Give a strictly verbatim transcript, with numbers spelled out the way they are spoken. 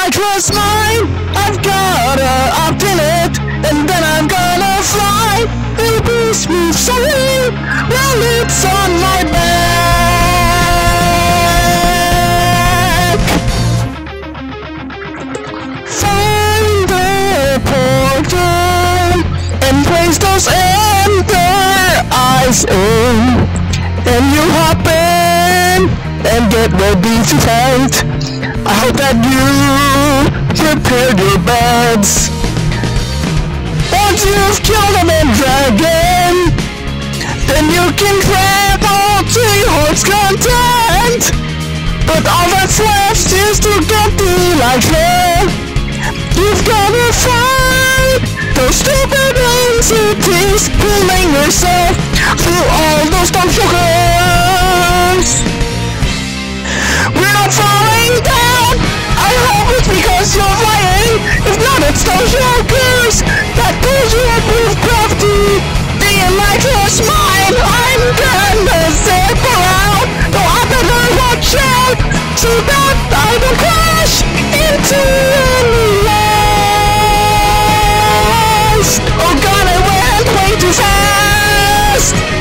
ELYTRA'S mine. I've gotta opt in it, and then I'm gonna fly. Baby, smooth sailing, well, it's on my back. Find the portal and place those ender eyes in, and you hop in and get ready to fight. I hope that you prepared your beds. Once you've killed a main dragon, then you can travel to your heart's content. But all that's left is to get the ELYTRA. You've gotta fight those stupid entities pulling yourself through all those dumb sugars. We're not falling down. I hope it's because you're lying. If not, it's those jokers that pulls you up with crafty. The ELYTRA'S mine. I'm gonna zip around. Though I better watch out so that I don't crash into any lost. Oh God, I went way too fast.